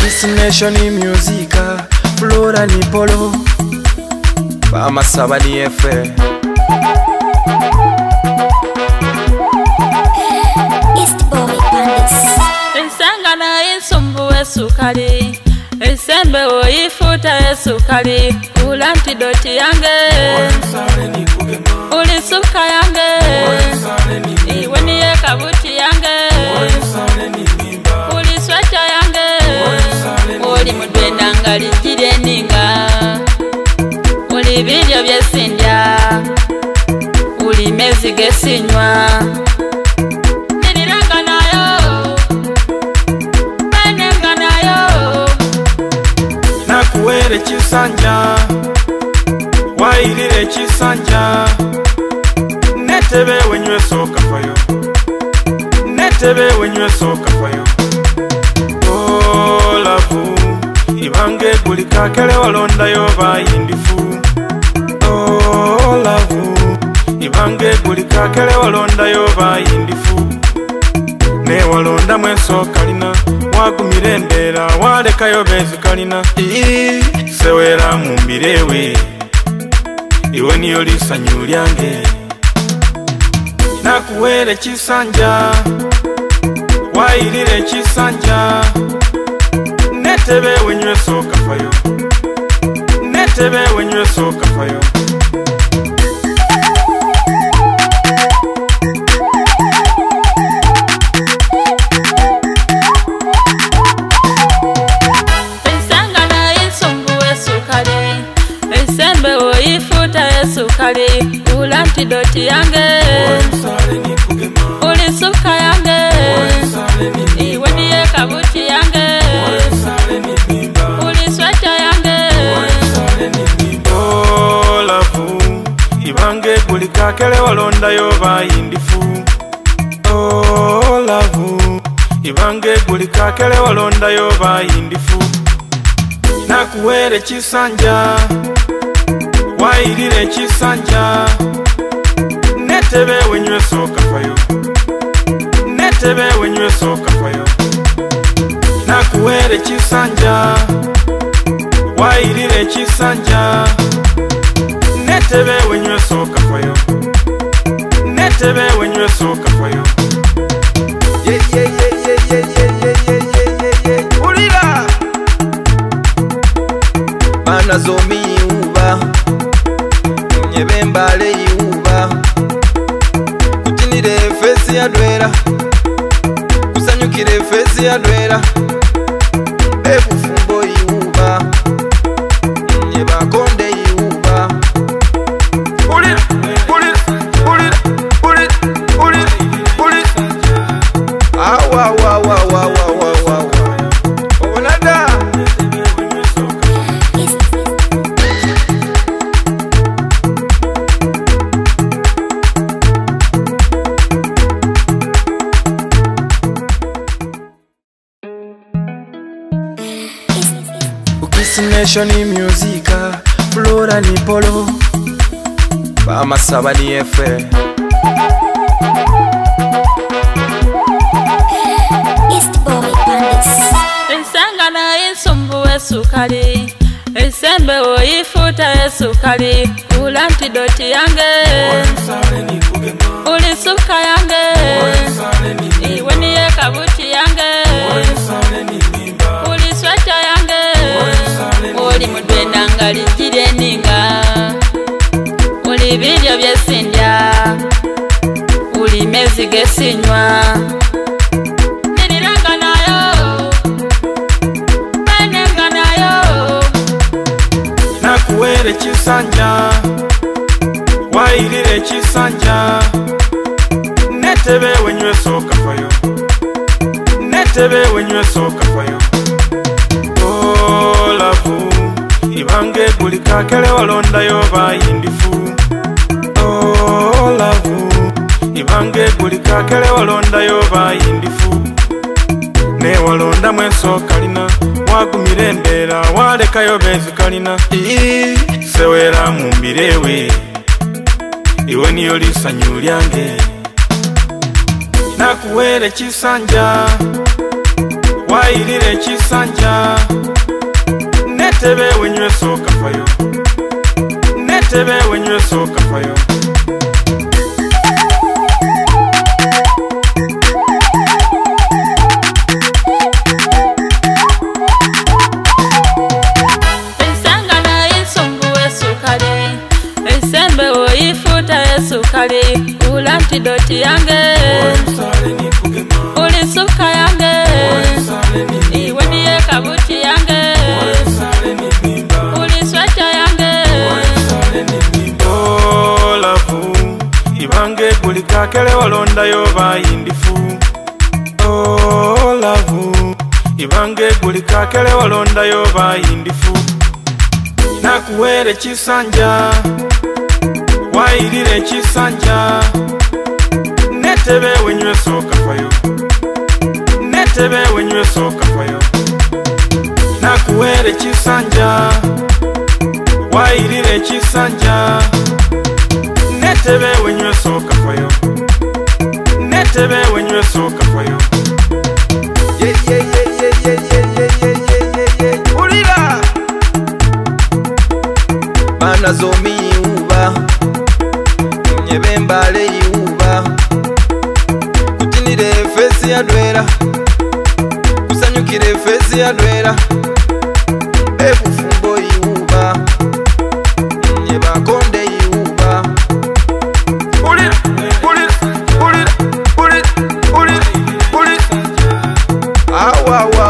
Destination music, Flora ni Polo, Bamasaba ni Efe. Ensangana insumbu esukali, esembe oifuta esukali, ula antidoti yange, ulisuka yange, iwe niye kabuti yange, ulisweta yange, uli mudwenda nga lijire ninga, uli bilyo byesindya, uli mezi gesinywa, Nakuwere Kisanja, wairire Kisanja, netebe wenywe soka fayo, netebe wenywe soka fayo. Oh lavu, ibange gulika kele walonda yo bayindifu. Oh lavu, ibange gulika kele walonda yo bayindifu. Ne walonda mweso kalina, wagumire ndera waleka yo bezi kalina. Sewera mumbirewe, iwe niyo lisanyu lyange. Nakuwere Kisanja, wairire Kisanja, netebe wenywe soka fayo, netebe wenywe soka fayo. Esukali, ula antidoti yange, ulisuka yange, iwe niye kabuti yange, ulisweta yange. Oh lavu, ibange gulika kele walonda yo bayindifu. Oh lavu, ibange gulika kele walonda yo bayindifu. Nakuwere Kisanja, wairire Kisanja, netebe wenywe soka fayo, netebe wenywe soka fayo. Nakuwere Kisanja, wairire Kisanja, netebe wenywe soka fayo, netebe wenywe soka fayo. Ulira bana zomi uba, nyebembale yuba, kutinire fesi ya dwera, kusanyukire fesi ya dwera, ebufumbo yuba, nyebakonde yuba. Ulira, ulira, ulira, ulira, ulira, ulira. Awa, wa, wa, wa, wa, wa, wa, wa. Onada. Destination music, Flora ni Polo, Bamasaba ni Efe. Ensangana insumbu esukali, esembe oifuta esukali, ula antidoti yange, ulisuka yange, iwe niye kabuti yange, ulisweta yange, uli mudwenda nga lijire ninga, uli bilyo byesindya, uli mezi gesinywa, niliranga nayo, benenga nayo. Nakuwere Kisanja, wairire Kisanja, netebe wenywe soka fayo, netebe wenywe soka fayo. Oh lavu, ibange gulika kele walonda yo bayindifu. Oh lavu, ibange gulika kele walonda yo bayindifu. Ne walonda mweso kalina, wagumire ndera waleka yo bezi kalina. Sewera mumbirewe, iwe niyo lisanyu lyange. Nakuwere Kisanja, wairire Kisanja netebe wenywe soka fayo netebe wenywe soka fayo Sukari, ulantidoti yange ulisuka yange iwe niye kabuti yange uliswacha yange olavu ibange kulikakele walonda yo bayindifu olavu ibange kulikakele walonda yo bayindifu nakuwere Kisanja wairire Kisanja netebe wenywe soka fayo netebe wenywe soka fayo nakuwere Kisanja wairire Kisanja netebe wenywe soka fayo netebe wenywe soka fayo ulira bana zomi uba nyebembale iuba kutinire fesi ya dwera kusanyukire fesi ya dwera ebufumbo iuba nyebakonde iuba ulira ulira ulira ulira ulira ulira awa